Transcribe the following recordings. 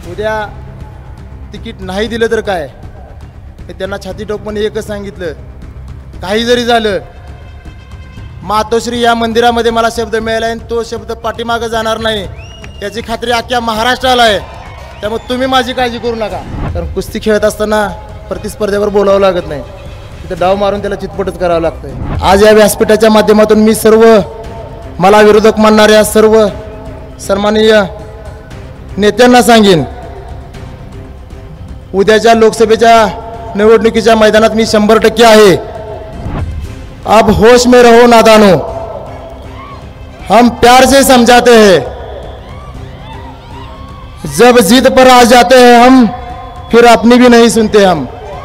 उद्या तिकीट नाही दिलं तर काय, मी त्यांना छाती ठोकपणे एकच सांगितलं, काही जरी झालं मातोश्री या मंदिरामध्ये मला शब्द मिळाला आणि तो शब्द पाठीमागं जाणार नाही याची खात्री अख्ख्या महाराष्ट्राला आहे. त्यामुळे तुम्ही माझी काळजी करू नका. कारण कुस्ती खेळत असताना प्रतिस्पर्ध्यावर बोलावं लागत नाही, तिथे डाव मारून त्याला चितपटच करावं लागतंय. आज या व्यासपीठाच्या माध्यमातून मी सर्व मला विरोधक मानणाऱ्या सर्व सन्माननीय नेत्यांना सांगेन, उद्याच्या लोकसभेच्या निवडणुकीच्या मैदानात मी 100% आहे. अब होश में रहो नादानो, हम प्यार से समझाते हैं, जब जिद पर आ जाते हैं हम फिर अपनी भी नहीं सुनते. हम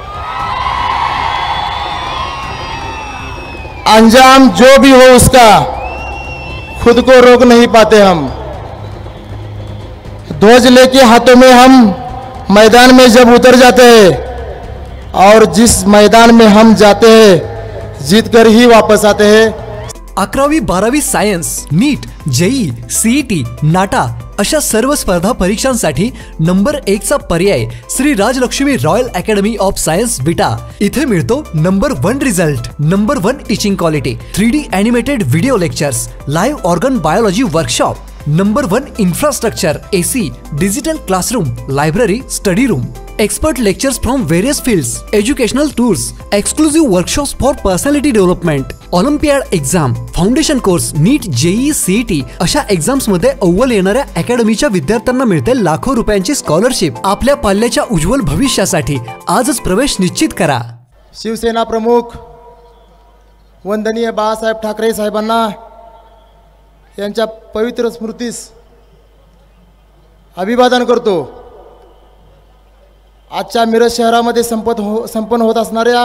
अंजाम जो भी हो उसका खुद को रोक नहीं पाते. हम ध्वज लेके हाथों में हम मैदान में जब उतर जाते हैं और जिस मैदान में हम जाते हैं जीत कर ही वापस आते हैं. 11वी 12वी science, NEET, JEE, CET, NATA अशा सर्व स्पर्धा परीक्षांसाठी नंबर 1 चा पर्याय Shri Rajalakshmi royal academy of science Vita. इथे मिळतो number 1 result, number 1 teaching quality, 3D animated video lectures, live organ biology workshop, number 1 infrastructure, AC, digital classroom, library, study room, expert lectures from various fields, educational tours, exclusive workshops for personality development, Olympiad exam, foundation course, NEET, JEE, CET अशा exams मध्ये अव्वल येणाऱ्या अकॅडमीच्या विद्यार्थ्यांना मिळते लाखो रुपयांची scholarship. आपल्या पाल्याच्या उज्ज्वल भविष्यासाठी आजच प्रवेश निश्चित करा. शिवसेना प्रमुख वंदनीय बाळासाहेब ठाकरे साहेबांना यांच्या पवित्र स्मृतीस अभिवादन करतो. आजच्या मिरज शहरामध्ये संपन्न होत असणाऱ्या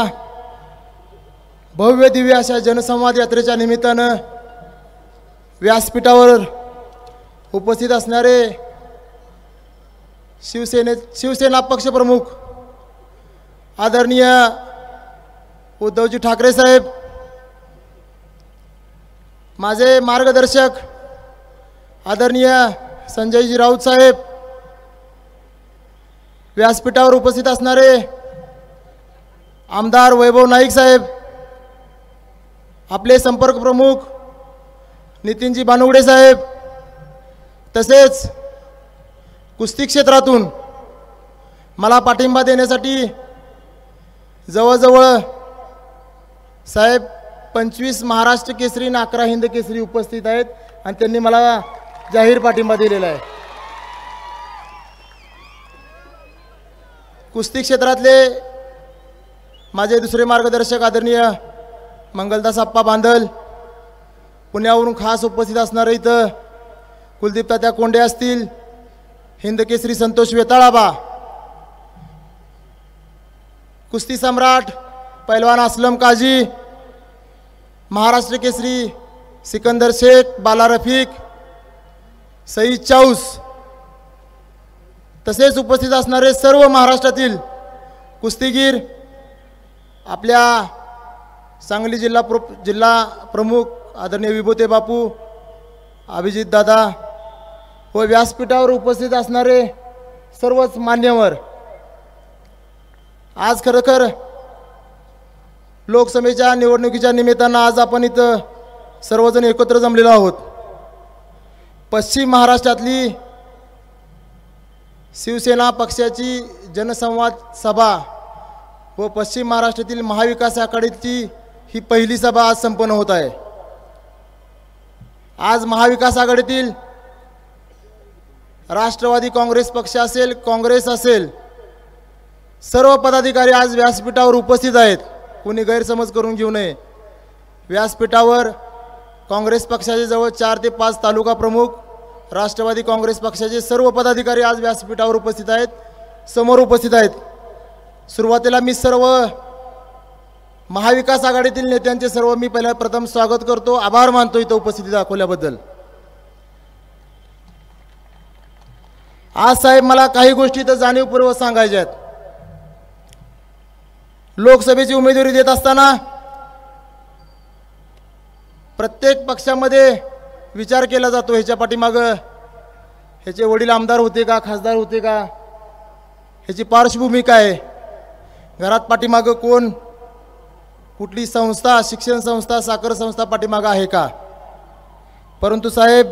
भव्य दिव्य अशा जनसंवाद यात्रेच्या निमित्तानं व्यासपीठावर उपस्थित असणारे शिवसेना पक्षप्रमुख आदरणीय उद्धवजी ठाकरे साहेब, माझे मार्गदर्शक आदरणीय संजयजी राऊत साहेब, व्यासपीठावर उपस्थित असणारे आमदार वैभव नाईक साहेब, आपले संपर्क प्रमुख नितीनजी बानुगडे साहेब, तसेच कुस्ती क्षेत्रातून मला पाठिंबा देण्यासाठी जवळजवळ साहेब 25 महाराष्ट्र केसरी आणि 11 हिंद केसरी उपस्थित आहेत आणि त्यांनी मला जाहीर पाठिंबा दिलेला आहे. कुस्ती क्षेत्रातले माझे दुसरे मार्गदर्शक आदरणीय मंगलदास आप्पा बांदल, पुण्यावरून खास उपस्थित असणारे इथं कुलदीप तात्या कोंडे असतील, हिंद केसरी संतोष वेताळाबा, कुस्ती सम्राट पैलवान असलम काजी, महाराष्ट्र केसरी सिकंदर शेख, बाला रफिक, सईद चाऊस, तसेच उपस्थित असणारे सर्व महाराष्ट्रातील कुस्तीगीर, आपल्या सांगली जिल्हा प्रमुख आदरणीय विभूते बापू, अभिजित दादा व व्यासपीठावर उपस्थित असणारे सर्वच मान्यवर. आज खरोखर लोकसभेच्या निवडणुकीच्या निमित्तानं आज आपण इथं सर्वजण एकत्र जमलेलो आहोत. पश्चिम महाराष्ट्रातली शिवसेना पक्षाची जनसंवाद सभा व पश्चिम महाराष्ट्रातील महाविकास आघाडीची ही पहिली सभा आज संपन्न होत आहे. आज महाविकास आघाडीतील राष्ट्रवादी काँग्रेस पक्ष असेल, काँग्रेस असेल, सर्व पदाधिकारी आज व्यासपीठावर उपस्थित आहेत. कोणी गैरसमज करून घेऊ नये. व्यासपीठावर काँग्रेस पक्षाचे जवळ 4 ते 5 तालुका प्रमुख, राष्ट्रवादी काँग्रेस पक्षाचे सर्व पदाधिकारी आज व्यासपीठावर उपस्थित आहेत, समोर उपस्थित आहेत. सुरुवातीला मी सर्व महाविकास आघाडीतील नेत्यांचे सर्व मी प्रथम स्वागत करतो, आभार मानतो इथं उपस्थिती दाखवल्याबद्दल. आज साहेब मला काही गोष्टी तर जाणीवपूर्वक सांगायच्या आहेत. लोकसभेची उमेदवारी देत असताना प्रत्येक पक्षामध्ये विचार केला जातो, ह्याच्या पाठीमागं ह्याचे वडील आमदार होते का, खासदार होते का, ह्याची पार्श्वभूमी काय आहे, घरात पाठीमागं कोण, कुठली संस्था, शिक्षण संस्था, साखर संस्था पाठीमागं आहे का? परंतु साहेब,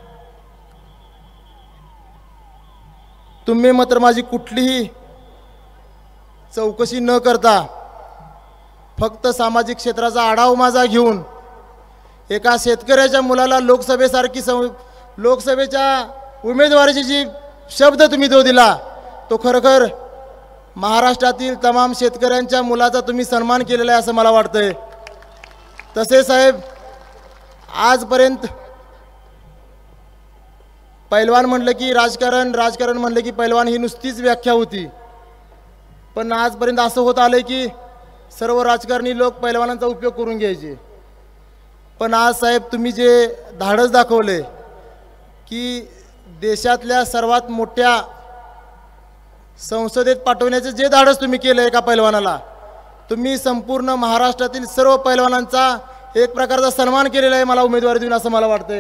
तुम्ही मात्र माझी कुठलीही चौकशी न करता फक्त सामाजिक क्षेत्राचा आढावा माझा घेऊन एका शेतकऱ्याच्या मुलाला लोकसभेच्या उमेदवारीची जी शब्द तुम्ही तो दिला, तो खरोखर महाराष्ट्रातील तमाम शेतकऱ्यांच्या मुलाचा तुम्ही सन्मान केलेला आहे असं मला वाटतंय. तसे साहेब, आजपर्यंत पैलवान म्हणलं की राजकारण म्हणलं की पैलवान ही नुसतीच व्याख्या होती. पण आजपर्यंत असं होत आलंय की सर्व राजकारणी लोक पैलवानांचा उपयोग करून घ्यायचे. पण आज साहेब, तुम्ही जे धाडस दाखवले की देशातल्या सर्वात मोठ्या संसदेत पाठवण्याचे जे धाडस तुम्ही केलं एका पैलवानाला, तुम्ही संपूर्ण महाराष्ट्रातील सर्व पैलवानांचा एक प्रकारचा सन्मान केलेला आहे मला उमेदवारी देऊन, असं मला वाटतंय.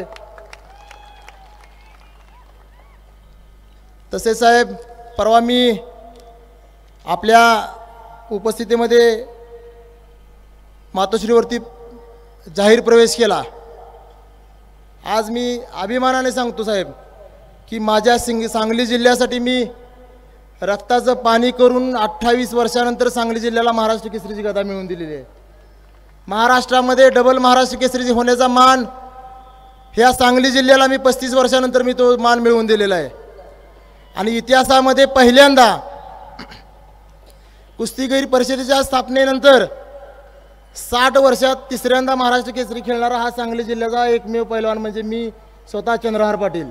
तसे साहेब, परवा मी आपल्या उपस्थितीमध्ये मातोश्रीवरती जाहीर प्रवेश केला. आज मी अभिमानाने सांगतो साहेब की माझ्या सांगली जिल्ह्यासाठी मी रक्ताचं पाणी करून 28 वर्षानंतर सांगली जिल्ह्याला महाराष्ट्र केसरीची गदा मिळवून दिलेली आहे. महाराष्ट्रामध्ये डबल महाराष्ट्र केसरी होण्याचा मान ह्या सांगली जिल्ह्याला मी 35 वर्षानंतर मी तो मान मिळवून दिलेला आहे. आणि इतिहासामध्ये पहिल्यांदा कुस्तीगीर परिषदेच्या स्थापनेनंतर 60 वर्षात तिसऱ्यांदा महाराष्ट्र केसरी खेळणारा हा सांगली जिल्ह्याचा एकमेव पैलवान म्हणजे मी स्वतः चंद्रहार पाटील.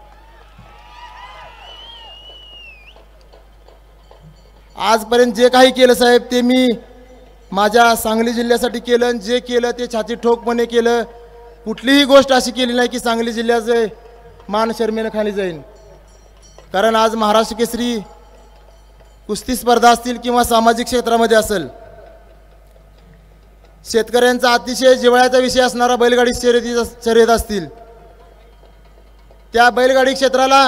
आजपर्यंत जे काही केलं साहेब ते मी माझ्या सांगली जिल्ह्यासाठी केलं. जे केलं ते छाती ठोकपणे केलं. कुठलीही गोष्ट अशी केली नाही की सांगली जिल्ह्याचे मान शर्मेनं खाली जाईल. कारण आज महाराष्ट्र केसरी कुस्ती स्पर्धा असतील किंवा सामाजिक क्षेत्रामध्ये असेल, शेतकऱ्यांचा अतिशय जिव्हाळ्याचा विषय असणारा बैलगाडी शर्यत असतील, त्या बैलगाडी क्षेत्राला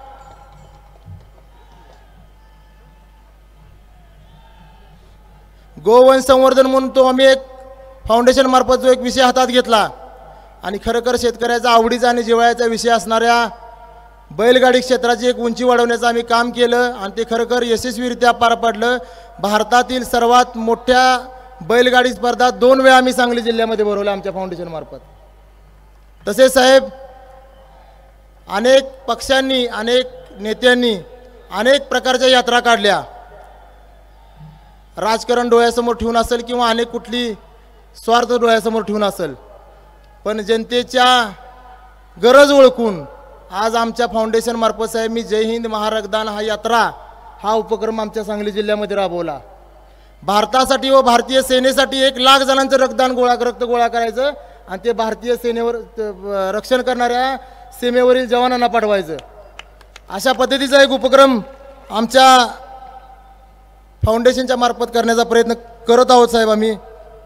गोवंश संवर्धन म्हणून तो आम्ही एक फाउंडेशन मार्फत जो एक विषय हातात घेतला आणि खरोखर शेतकऱ्याचा आवडीचा आणि जिव्हाळ्याचा विषय असणाऱ्या बैलगाडी क्षेत्राची एक उंची वाढवण्याचं आम्ही काम केलं आणि ते खरोखर यशस्वीरित्या पार पडलं. भारतातील सर्वात मोठ्या बैलगाडी स्पर्धा 2 वेळा आम्ही सांगली जिल्ह्यामध्ये भरवल्या आमच्या फाउंडेशन मार्फत. तसेच साहेब, अनेक पक्षांनी, अनेक नेत्यांनी अनेक प्रकारच्या यात्रा काढल्या. राजकारण डोळ्यासमोर ठेवून असेल किंवा अनेक कुठली स्वार्थ डोळ्यासमोर ठेवून असेल, पण जनतेच्या गरज ओळखून आज आमच्या फाउंडेशन मार्फत साहेब मी जय हिंद महारक्तदान हा यात्रा हा उपक्रम आमच्या सांगली जिल्ह्यामध्ये राबवला. भारतासाठी व भारतीय सेनेसाठी 1 लाख जणांचं रक्त गोळा करायचं आणि ते भारतीय सेनेवर रक्षण करणाऱ्या सीमेवरील जवानांना पाठवायचं. अशा पद्धतीचा एक उपक्रम आमच्या फाउंडेशनच्या मार्फत करण्याचा प्रयत्न करत आहोत साहेब आम्ही.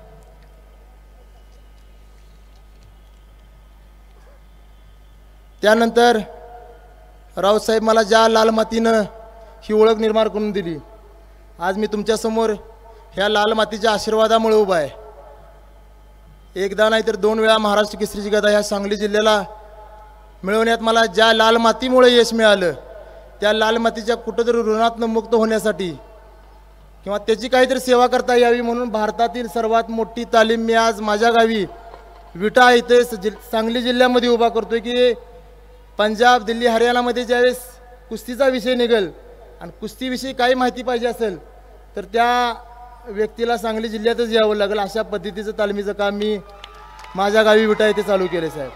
त्यानंतर राऊतसाहेब, मला ज्या लाल मातीनं ही ओळख निर्माण करून दिली, आज मी तुमच्यासमोर ह्या लाल मातीच्या आशीर्वादामुळे उभा आहे. एकदा नाही तर 2 वेळा महाराष्ट्र केसरीची गदा ह्या सांगली जिल्ह्याला मिळवण्यात मला ज्या लाल मातीमुळे यश मिळालं, त्या लाल मातीच्या कुठंतरी ऋणातनं मुक्त होण्यासाठी किंवा त्याची काहीतरी सेवा करता यावी म्हणून भारतातील सर्वात मोठी तालीम मी आज माझ्या गावी विटा इथे सांगली जिल्ह्यामध्ये उभा करतोय की पंजाब, दिल्ली, हरियाणामध्ये ज्यावेळेस कुस्तीचा विषय निघेल आणि कुस्तीविषयी काही माहिती पाहिजे असेल तर त्या व्यक्तीला सांगली जिल्ह्यातच यावं लागेल. अशा पद्धतीचं तालमीचं काम मी माझ्या गावी विटा इथे चालू केले साहेब.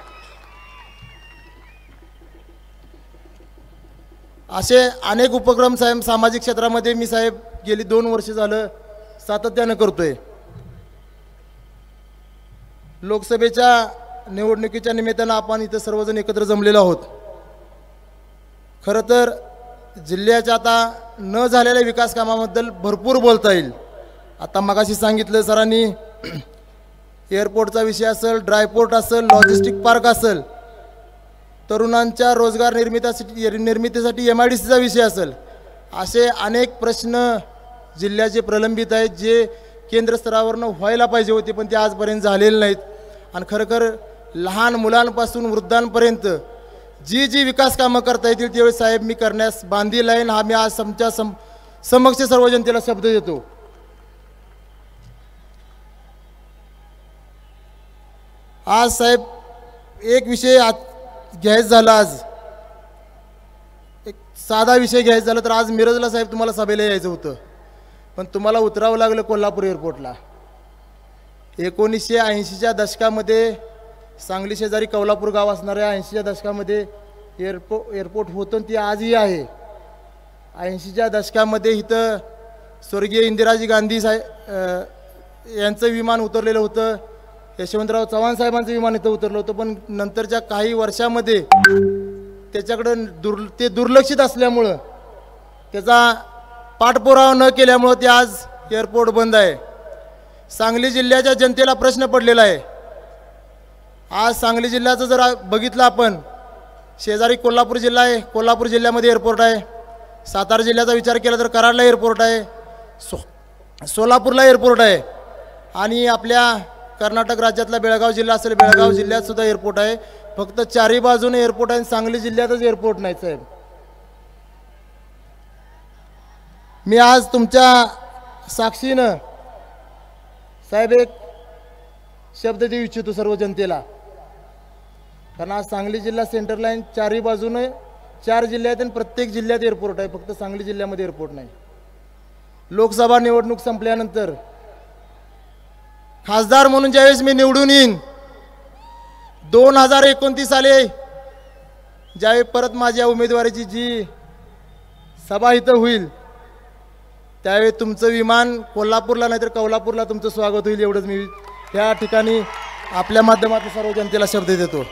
असे अनेक उपक्रम साहेब सामाजिक क्षेत्रामध्ये मी साहेब गेली 2 वर्ष झालं सातत्यानं करतोय. लोकसभेच्या निवडणुकीच्या निमित्तानं आपण इथं सर्वजण एकत्र जमलेलो आहोत. खरं तर जिल्ह्याच्या आता न झालेल्या विकास कामाबद्दल भरपूर बोलता येईल. आता मगाशी सांगितलं सरांनी, एअरपोर्टचा विषय असेल, ड्रायपोर्ट असेल, लॉजिस्टिक पार्क असेल, तरुणांच्या रोजगार निर्मितीसाठी MIDCचा विषय असेल, असे अनेक प्रश्न जिल्ह्याचे प्रलंबित आहेत जे केंद्र स्तरावरनं व्हायला पाहिजे होते, पण ते आजपर्यंत झालेले नाहीत. आणि खरखर लहान मुलांपासून वृद्धांपर्यंत जी जी विकास कामं करता येतील त्यावेळी साहेब मी करण्यास बांधील आहे. हा मी आज तुमच्या समक्ष सर्व जनतेला शब्द देतो. आज साहेब एक विषय घ्यायचा झाला, आज एक साधा विषय घ्यायचा झाला तर आज मिरजला साहेब तुम्हाला सभेला यायचं होतं, पण तुम्हाला उतरावं लागलं कोल्हापूर एअरपोर्टला. 1980च्या दशकामध्ये सांगली शेजारी कोल्हापूर गाव असणाऱ्या 80च्या दशकामध्ये एअरपोर्ट होतं, ती आजही आहे. 80च्या दशकामध्ये इथं स्वर्गीय इंदिराजी गांधी साहेब यांचं विमान उतरलेलं होतं, यशवंतराव चव्हाण साहेबांचं विमान इथं उतरलं होतं. पण नंतरच्या काही वर्षामध्ये त्याच्याकडं ते दुर्लक्षित असल्यामुळं, त्याचा पाठपुरावा न केल्यामुळं ते आज एअरपोर्ट बंद आहे. सांगली जिल्ह्याच्या जनतेला प्रश्न पडलेला आहे. आज सांगली जिल्ह्याचं जर बघितलं आपण, शेजारी कोल्हापूर जिल्हा आहे, कोल्हापूर जिल्ह्यामध्ये एअरपोर्ट आहे. सातारा जिल्ह्याचा विचार केला तर कराडला एअरपोर्ट आहे, सोलापूरला एअरपोर्ट आहे. आणि आपल्या कर्नाटक राज्यातला बेळगाव जिल्हा असेल, बेळगाव जिल्ह्यात सुद्धा एअरपोर्ट आहे. फक्त चारी बाजूने एअरपोर्ट आहे, सांगली जिल्ह्यातच एअरपोर्ट नाही साहेब. मी आज तुमच्या साक्षीनं साहेब एक शब्द देऊ इच्छितो सर्व जनतेला, कारण आज सांगली जिल्हा सेंटर लाईन चारही बाजूने 4 जिल्ह्यात आणि प्रत्येक जिल्ह्यात एअरपोर्ट आहे, फक्त सांगली जिल्ह्यामध्ये एअरपोर्ट नाही. लोकसभा निवडणूक संपल्यानंतर खासदार म्हणून ज्यावेळेस मी निवडून येईन, 2029 साली ज्यावेळी परत माझ्या उमेदवारीची जी सभा इथं होईल, त्यावेळी तुमचं विमान कोल्हापूरला नाही तर कोल्हापूरला तुमचं स्वागत होईल. एवढंच मी या ठिकाणी आपल्या माध्यमातून सर्व जनतेला शब्द देतो.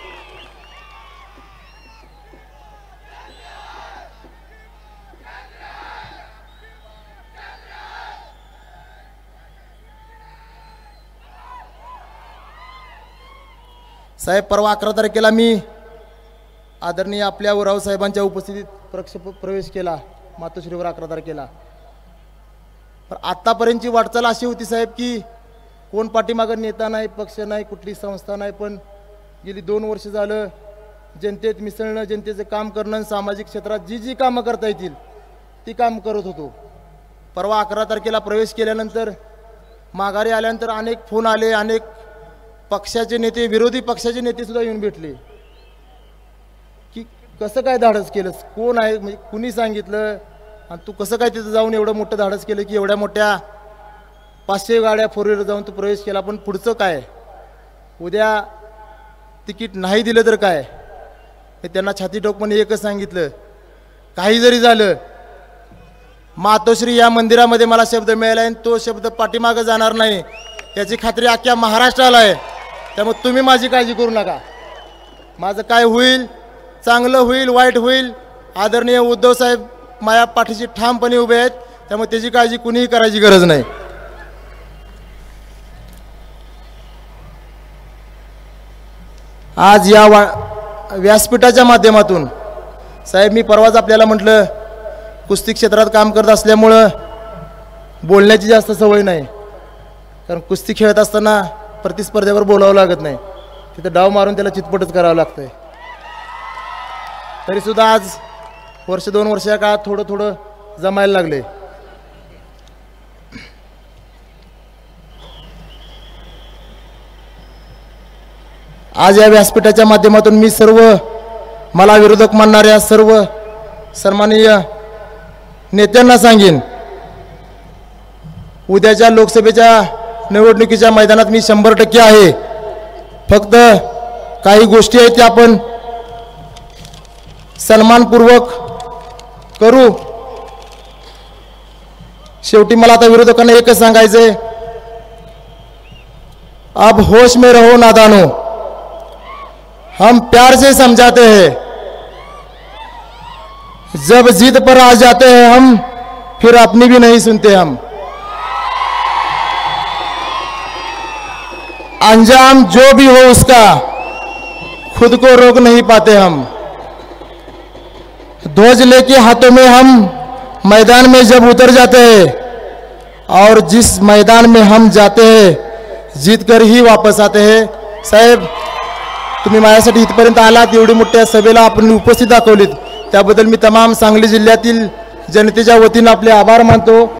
साहेब, परवा 11 तारखेला मी आदरणीय आपल्या उराव साहेबांच्या उपस्थितीत प्रवेश केला मातोश्रीवर 11 तारखेला. पण आत्तापर्यंतची वाटचाल अशी होती साहेब की कोण पाठीमागं नेता नाही, पक्ष नाही, कुठली संस्था नाही, पण गेली 2 वर्ष झालं जनतेत मिसळणं, जनतेचं काम करणं, सामाजिक क्षेत्रात जी जी कामं करता येतील ती काम करत होतो. परवा 11 तारखेला प्रवेश केल्यानंतर माघारी आल्यानंतर अनेक फोन आले, अनेक पक्षाचे नेते, विरोधी पक्षाचे नेते सुद्धा येऊन भेटले की कसं काय धाडस केलंस, कोण आहे, म्हणजे कुणी सांगितलं आणि तू कसं काय तिथं जाऊन एवढं मोठं धाडस केलं की एवढ्या मोठ्या 500 गाड्या 4 व्हीलर जाऊन तू प्रवेश केला, पण पुढचं काय, उद्या तिकीट नाही दिलं तर काय. हे त्यांना छाती ठोकपणे एकच सांगितलं, काही जरी झालं मातोश्री या मंदिरामध्ये मला शब्द मिळाला आणि तो शब्द पाठीमागं जाणार नाही याची खात्री अख्ख्या महाराष्ट्राला आहे. त्यामुळे तुम्ही माझी काळजी करू नका. माझं काय होईल, चांगलं होईल, वाईट होईल, आदरणीय उद्धव साहेब माझ्या पाठीशी ठामपणे उभे आहेत, त्यामुळे त्याची काळजी कुणीही करायची गरज नाही. आज या व्यासपीठाच्या माध्यमातून साहेब, मी परवाच आपल्याला म्हटलं कुस्ती क्षेत्रात काम करत असल्यामुळं बोलण्याची जास्त सवय नाही, कारण कुस्ती खेळत असताना प्रतिस्पर्ध्यावर बोलावं लागत नाही, तिथं डाव मारून त्याला चितपटच करावं लागतंय. तरीसुद्धा आज 1-2 वर्षाच्या काळात थोडं थोडं जमायला लागले. आज या व्यासपीठाच्या माध्यमातून मी सर्व मला विरोधक मानणाऱ्या सर्व सन्माननीय नेत्यांना सांगेन, उद्याच्या लोकसभेच्या निवडणुकीच्या मैदानात मी 100% आहे. फक्त काही गोष्टी आहेत त्या आपण सन्मानपूर्वक करू. शेवटी मला आता विरोधकांना एकच सांगायचंय, अब होश में रहो नादानो, हम प्यार से समझाते हैं, जब जिद पर आ जाते हैं हम फिर अपनी भी नहीं सुनते हम. अंजाम जो भी हो उसका खुद को रोक नहीं पाते हम. ध्वज लेके हाथों में हम मैदान में जब उतर जाते हैं और जिस मैदान में हम जाते हैं जीत कर ही वापस आते हैं. साहेब, तुम्ही माझ्यासाठी इथपर्यंत आलात, एवढी मोठ्या सभेला आपण उपस्थित दाखवलीत त्याबद्दल मी तमाम सांगली जिल्ह्यातील जनतेच्या वतीनं आपले आभार मानतो.